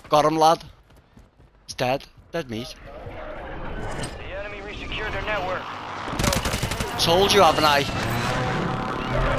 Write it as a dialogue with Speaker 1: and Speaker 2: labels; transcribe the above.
Speaker 1: Got him, lad. He's dead. Dead meat.
Speaker 2: The enemy resecured their network.
Speaker 1: Told you, haven't I?